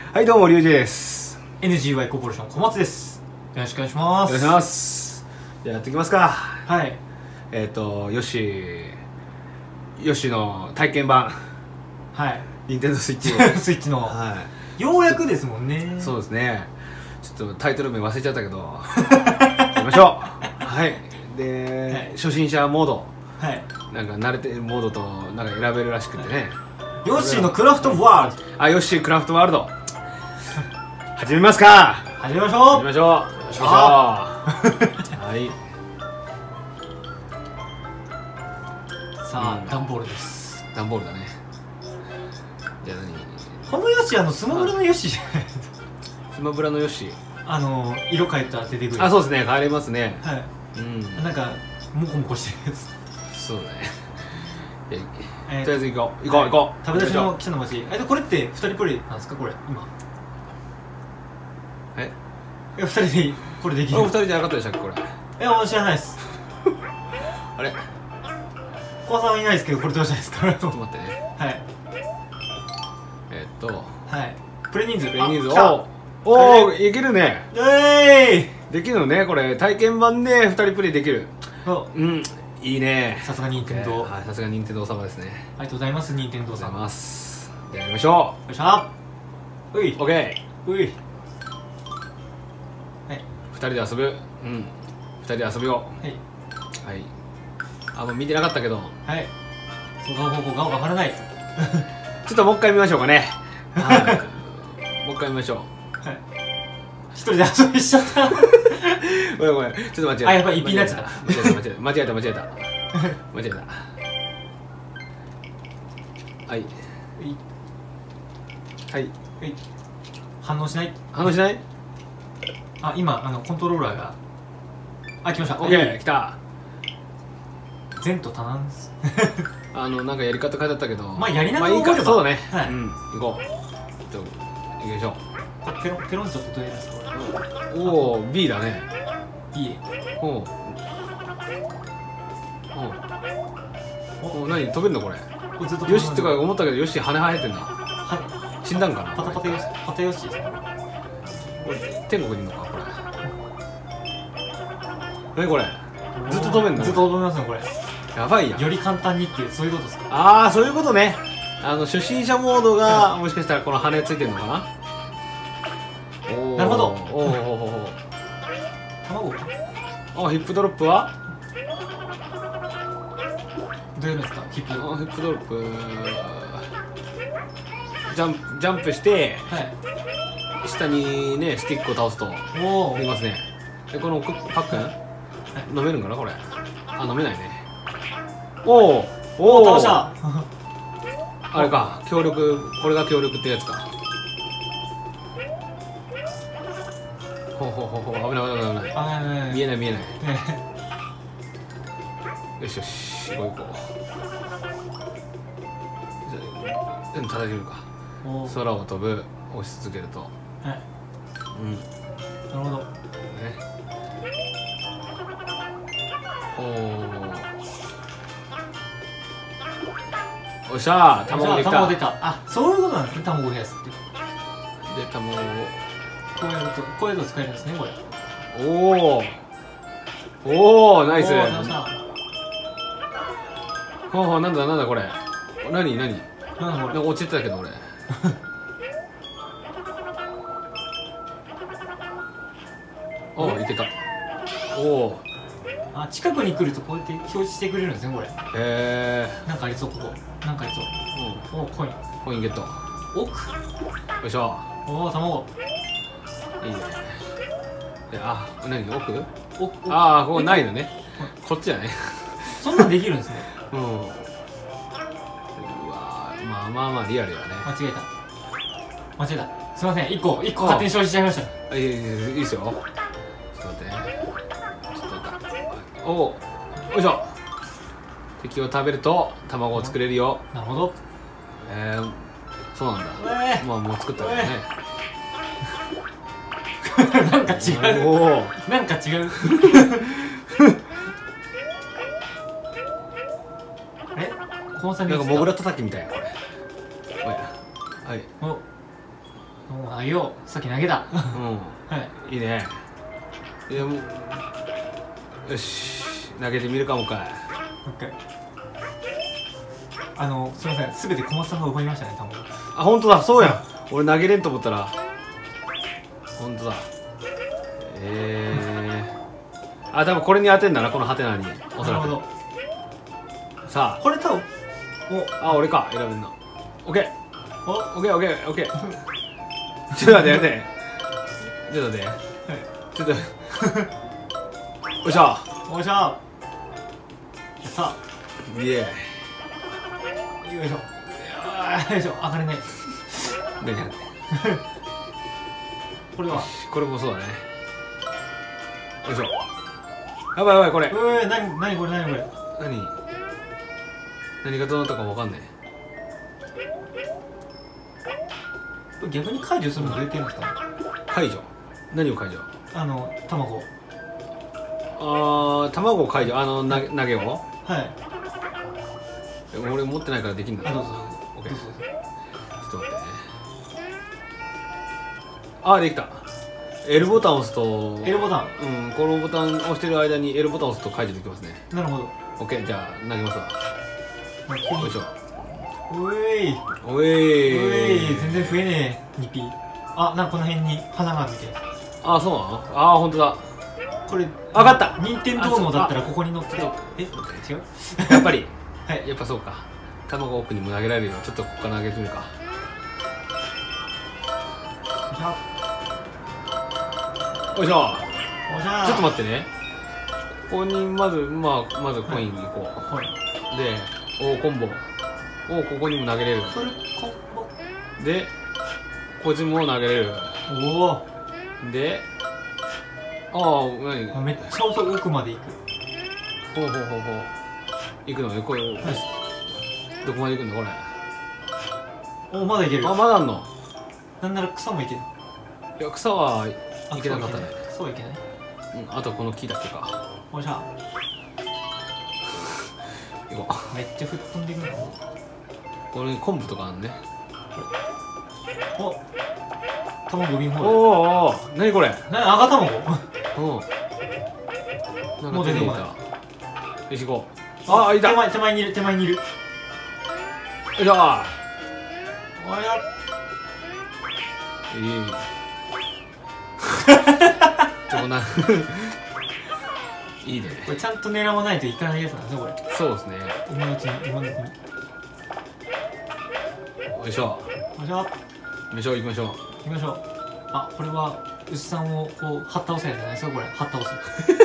はい、どうも、りゅうじです。 NGY コーポレーション小松です。よろしくお願いします。 お願いします。じゃあやっていきますか。 はい。 ヨシの体験版、 はい。 ニンテンドースイッチスイッチの、 はようやくですもんね。 い、そうですね。ちょっとタイトル名忘れちゃったけどやりましょう。はいで、 はい初心者モード、 はい。 なんか慣れてるモードとなんか選べるらしくてね、 ヨッシーのクラフトワールド。 あ、ヨッシークラフトワールド始めますか。 始めましょう。 始めましょう。はい。 さあ、段ボールです。 段ボールだね。じゃあこのヨッシー、スマブラのヨッシーじゃない。 スマブラのヨッシー、 色変えたら出てくる。 あ、そうですね、変えれますね。 はい。 うん、 なんか、モコモコしてるやつ。 そうだね。とりあえず行こう。 食べ出しの記者の街。これって2人プレイなんですか、これ、今。2人でこれできる。 2人じゃなかったでしたっけ、これ。 知らないです。 あれ、 小川さんはいないですけど、これどうしたらいいですか。 ちょっと待ってね。 はい。はい。プレイ人数。 おお、いけるね。 できるのね、これ。体験版で2人プレイできる。うん、いいね。 さすが任天堂。 はい、さすが任天堂様ですね。 ありがとうございます、任天堂ありがとうござい様。 ます。じゃあやりましょう。 よっしゃ。うい。 オッケー。 うい。はい。 2人で遊ぶ。うん、2人で遊びよう。 はい。 はい。もう見てなかったけど、 はい。そうか、方向がわからない。 ちょっともう一回見ましょうかね。はい。もう一回見ましょう。 はい。一人で遊びしちゃった。 ごめんごめん、ちょっと間違えた。 やっぱり一品になっちゃった。 間違えた。はい。はい。 反応しない。 反応しない？ 今、コントローラーが。来ました。 オッケー、来た。 前途多難です。 なんかやり方書いてあったけど、 まあやりながら覚えれば。 そうだね。 はい。 うん、行こう。行きましょペロンチョってどうやるんですか、これ。 おお、B だね。 いい。 おお、何飛べんのこれ。よしとか思ったけど、よし羽生えてんだ。死んだんかな。 パタヨシですね。 これ天国にいるのか、これ。何これ、ずっと飛べんの。 ずっと飛べますね、これ。 やばいやん。 より簡単にっていう、そういうことですか。 ああ、そういうことね。初心者モードがもしかしたらこの羽ついてるのかな。 なるほど。 おお、 卵。 ヒップドロップはどうやるんですか、ヒップドロップ。ジャンプして、 はい。 下にね、スティックを倒すとできますね。で、このパックン飲めるんかな、これ。飲めないね。おお、 倒した。 あれか、協力、これが協力ってやつか。危ない。見えない。よし、行こう。でも叩いてみるか。空を飛ぶ、押し続けると。 はい。なるほど。 おっしゃー、卵出た。 そういうことなんですね、卵増やすって。 で、卵をこうやると使えるんですね、これ。 おお、ナイス。なんだこれ。何なんか落ちてたけど、俺。いけた。 近くに来るとこうやって表示してくれるんですね、これ。なんかありそう、ここ。なんかありそう。コインゲット。 奥。 よいしょ。 卵。 いいね。で、何奥？ここないのね。こっちだね。 そんなんできるんですね。 うわ、まあリアルやね。 間違えた。すいません、1個勝手に消費しちゃいました。 いいっすよ。ちょっと待って。よいしょ。敵を食べると卵を作れるよ。 なるほど。 そうなんだ。もう作ったからね。 なんか違う。 なんかモグラ叩きみたいな、これ。はい。 もう投げよう。さっき投げた。 うんはい。 いいね。いやもうよし投げてみるかもかい。 もう一回。すいません、すべて小松さんが奪いましたね、多分。 あ本当だそうや。俺投げれんと思ったら本当だ。あ多分これに当てんだなこのハテナにおそらく。さあこれ多分俺か選べんの。オッケーおオッケーオッケーオッケー。ちょっと待って待って。ちょっと待って。ちょっと。おいしょ。 おいしょ。やった。 イエーイ。よいしょ。よいしょ。上がれない。 何これは。 これもそうだね。よいしょ。やばいやばいこれ。 何これ何これ。 何がどうなったかわかんない。 逆に解除するのどうやってやるんですか。 解除。何を解除。 卵。 卵を解除。投げを。 はい。 俺持ってないからできんだ。 どうぞ。 オッケー。ちょっと待ってね。できた。L ボタンを押すと L ボタン。 このボタン押してる間に L ボタンを押すと解除できますね。 なるほど。 オッケーじゃあ投げますわ。よいしょ。 おい全然増えねえ。2P。なんかこの辺に花が見てる。 そうなの。本当だ。 これ分かった。 任天堂のだったらここに乗ってて。違う。 やっぱりはい。 やっぱそうか。卵奥にも投げられるよ。ちょっとここから投げてみるか。よいしょ。ちょっと待ってね。ここにまずコインに行こう。でコンボ。ここにも投げれる。でこっちも投げれる。で何めっちゃ奥まで行く。 行くのねこれ。どこまで行くんだこれ。 まだいける。 まだあんの。 なんなら草もいける。 いや草はいけなかったね。 草はいけない。 あとこの木だけか。 おいしゃ。 行こう。めっちゃ吹っ飛んでいくの。 これ昆布とかあるね。 卵産み放題。 何これ。 赤卵。 なんか出てきた。よし行こう。いた。 手前にいる。よいしょ。いいね。 これちゃんと狙わないといかないやつなんですねこれ。 そうですね。 今のうちに。 よいしょ。行きましょう。 これは牛さんをこうはった押せやじゃないですかこれ。はった押せ。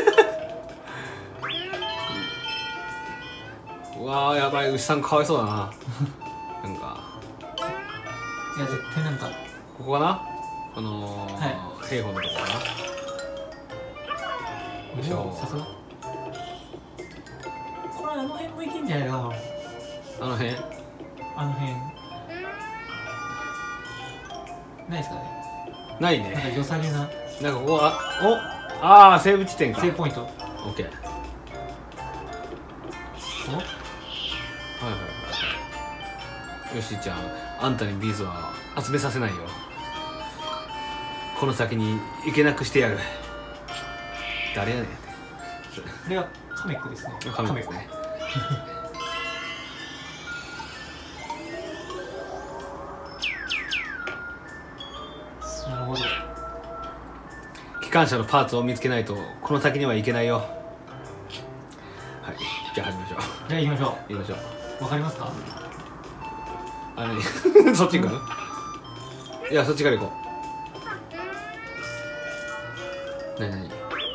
うわやばい。牛さんかわいそうだな。なんかいや絶対なんかここかな。兵法のとこかな。よいしょ。 さすが。これあの辺もいけんじゃないかな。 あの辺ないですかね。 ないね。 なんか良さげな。 なんかここセーブ地点か。 セーブポイント。 オッケー。よしちゃん、あんたにビーズは集めさせないよ。この先に行けなくしてやる。誰やねん。 これはカメックですね。 カメックね。 なるほど。 機関車のパーツを見つけないとこの先には行けないよ。はい、じゃあ始めましょう。 じゃあ行きましょう。 行きましょう。 わかりますか。 そっち行くの。いやそっちから行こう。何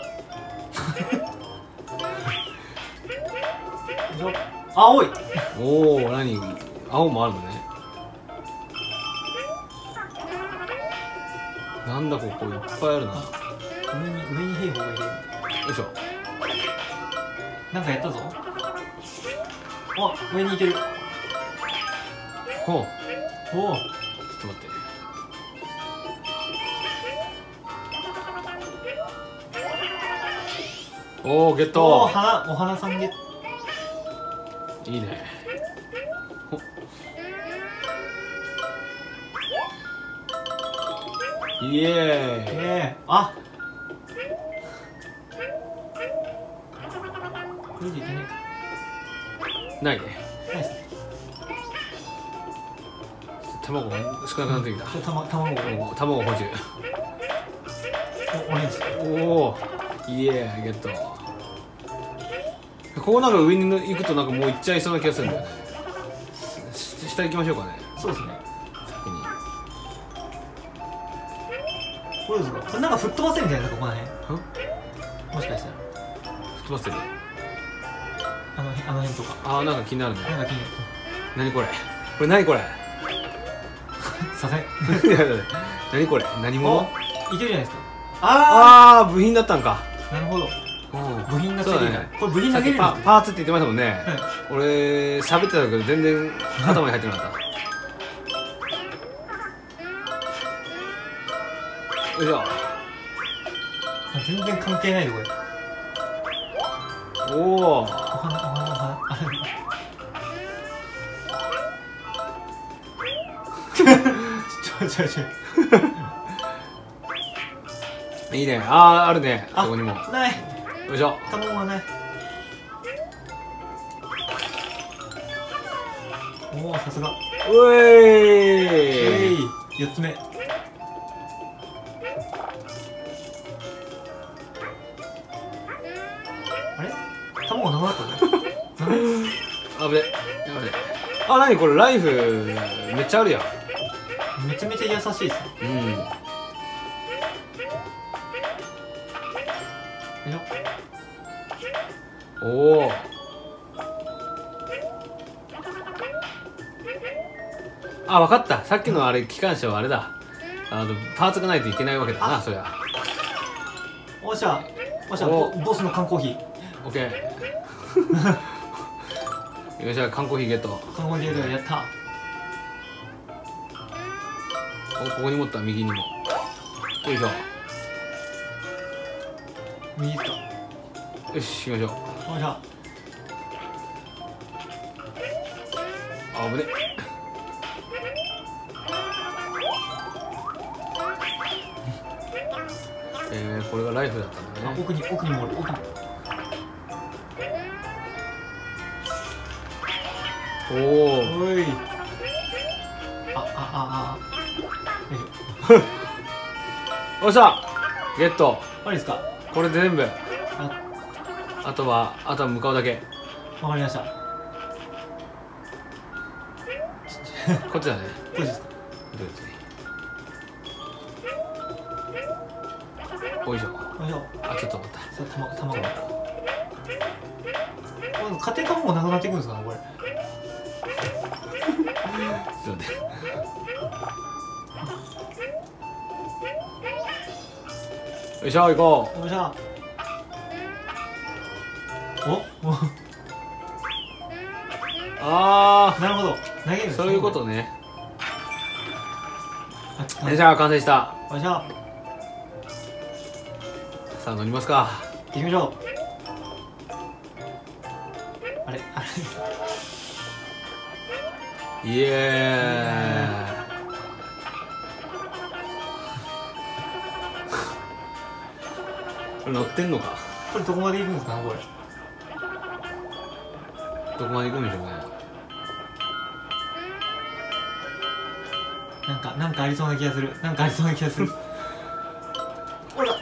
青い。 何青もあるのね。なんだここいっぱいあるな。 上に兵法がいる。 よいしょ。 なんかやったぞ。上に行ける。 ちょっと待って。ゲット。 お花さんゲット。 いいね。 イエーイ。 あ、これじゃいけないか。 ないね。 ないっすね。 卵が少なくなってきた。 卵補充。 オレンジ。 おお、イエーイ、ゲット。こうなんか上に行くとなんかもう行っちゃいそうな気がするんだよね。下行きましょうかね。 そうですね。 先に。 これですか。これなんか吹っ飛ばせるんじゃないですか、ここら辺。もしかしたら。 吹っ飛ばせる。 あの辺とか。 ああ、なんか気になるね。 なんか気になる。 何これ。これ何これ。 させ。 何これ。何者。 いけるじゃないですか。 ああ、部品だったんか。 なるほど。部品がついてる。 ね、 これ部品投げれる。 パーツって言ってましたもんね。俺喋ってたけど全然頭に入ってなかった。よいしょ。 全然関係ないでこれ。 おお。 お花。ちょ。 いいね。ああ、あるね。そこにも。 ない。 よいしょ。 卵はない。おお、さすが。 うえい。 4つ目。あれ？卵なくなったね。 あぶね。あ、なにこれ、ライフめっちゃあるやん。 めちゃめちゃ優しいっすね。 うん。おお。あ、わかった。さっきのあれ機関車はあれだ。パーツがないといけないわけだな、そりゃ。 おっしゃボスの缶コーヒー。 オッケー。よっしゃ、缶コーヒーゲット。 缶コーヒーゲット、やった。 お、ここに持った、右にも。よいしょ。 右ですか。 よし、行きましょう。 おっしゃ。 あぶね。これがライフだったんだね。 奥にもおる。 おお。 おい。 よっしゃ、ゲット。 あれですか。 これで全部。あとは向かうだけ。 わかりました。 こっちだね。 こっちですか。 おいしょ。 あ、 ちょっと待った。 卵。家庭卵もなくなっていくんですかね、これ。 そうね。よいしょ、行こう。 よいしょ。 ああ、 なるほど。投げるんですね。 そういうことね。よいしょ、完成した。 よいしょ。 さあ乗りますか。 行きましょう。あれイエーイ。乗ってんのか。 これどこまで行くんですかね、これ。 どこまで行くんでしょうね。 なんかありそうな気がする。ほら。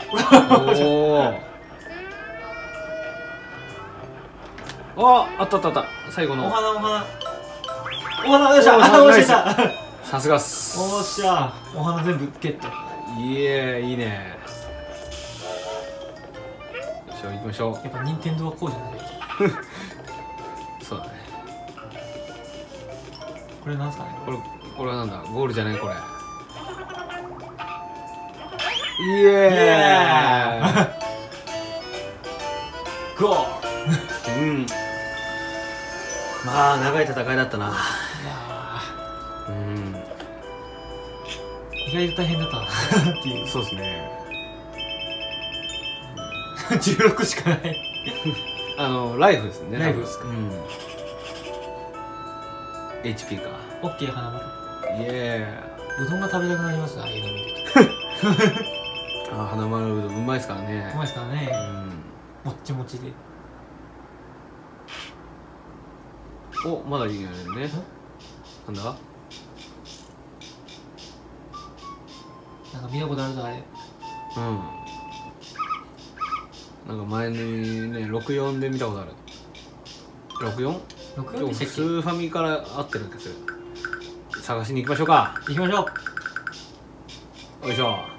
あった。最後の。 お花。よっしゃ。 さすがっす。 おっしゃ。お花全部ゲット。 いいね。行きましょう。 やっぱ任天堂はこうじゃない。 そうだね。 これなんすかね。 これはなんだ。ゴールじゃないこれ。イエーイ。 ゴー。 うん。まあ長い戦いだったな。うん。 意外と大変だったなっていう。 そうですね。 16しかない。 ライフですね。 ライフですか。 うん。HP か。 オッケー、花丸。 イエうどんが食べたくなりますね、ああいうの見ると。 あ、花丸うどんうまいですからね。 うまいですからね、もっちもちで。 お、まだいいよね。なんだ、 なんか見たことあるぞあれ。 なんか前にね、64で見たことある。 64？ 64でしたっけ。 スーファミから合ってるんですよ。探しに行きましょうか。 行きましょう。 よいしょ。